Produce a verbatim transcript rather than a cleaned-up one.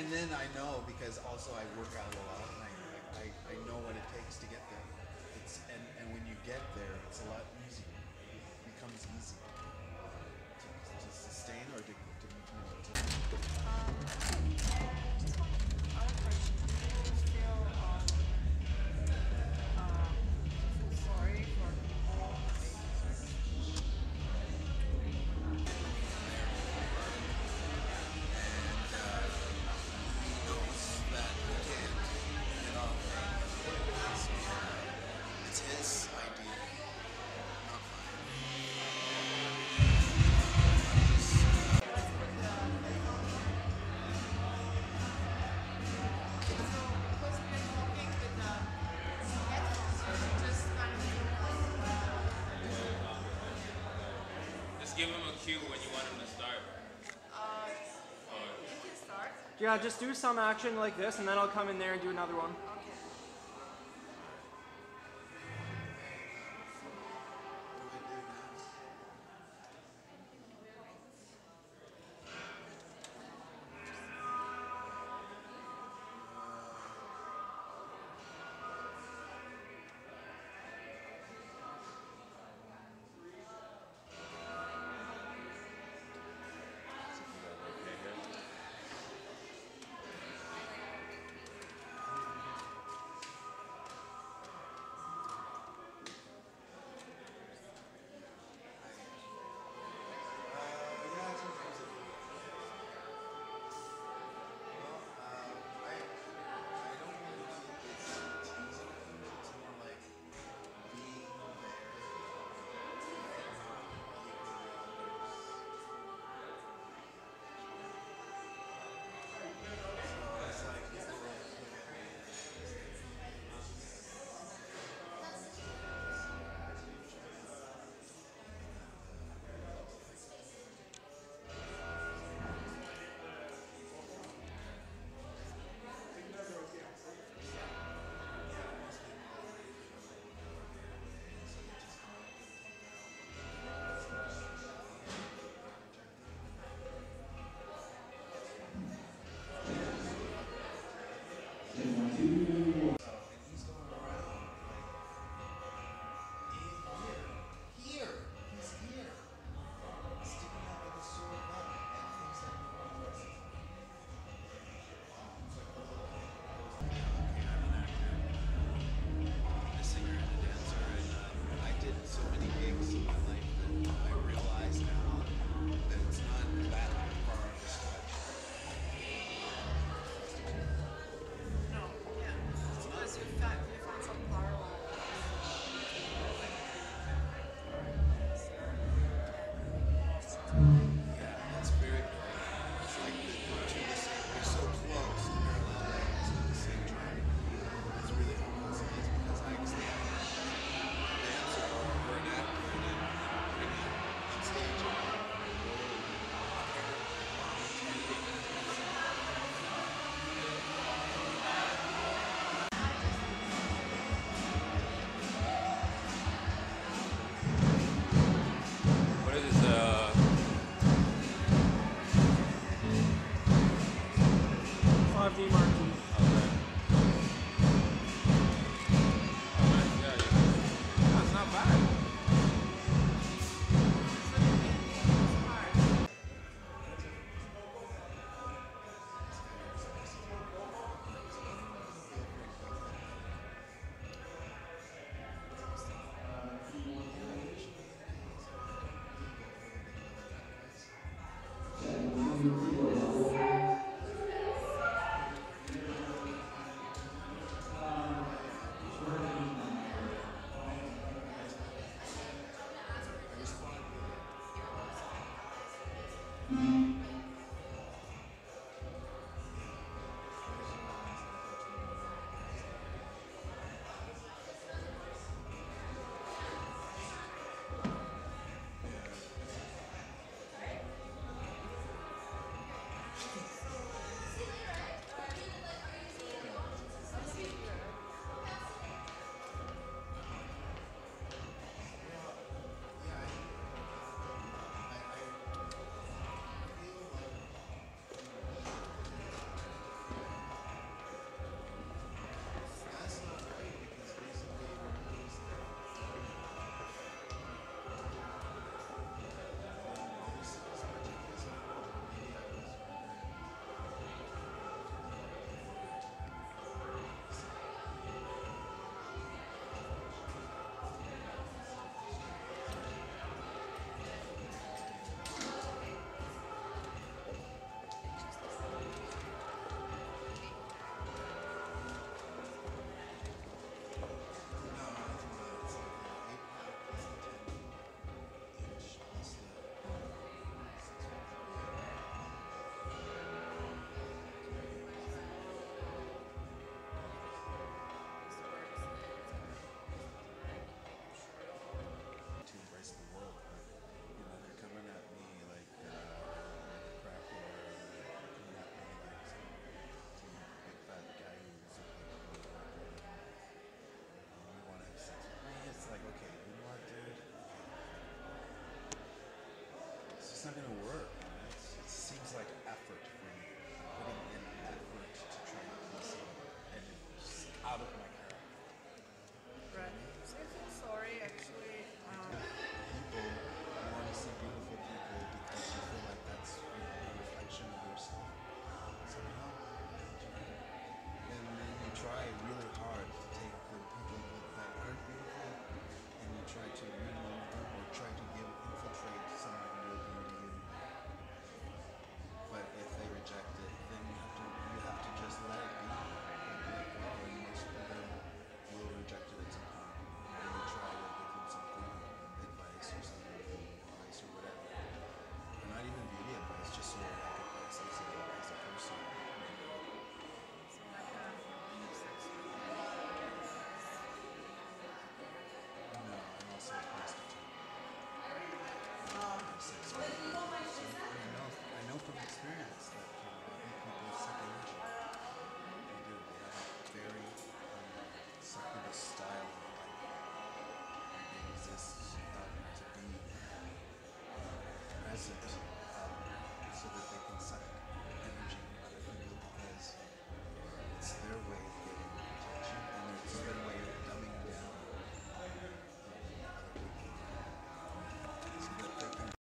and then I know because also I work out a lot, and I, I, I know what it takes to get there. It's and, and when you get there, it's a lot easier. It becomes easy to, to sustain or to, to you know to. Um, just one other question. Do you feel um, uh, feel sorry for people who make mistakes? It's his idea, not mine. Let's put the headphone on. So, because we are talking with the headphones, you should just kind of Just give him a cue when you want him to start. uh, Or you can start. Yeah, just do some action like this, and then I'll come in there and do another one. Okay.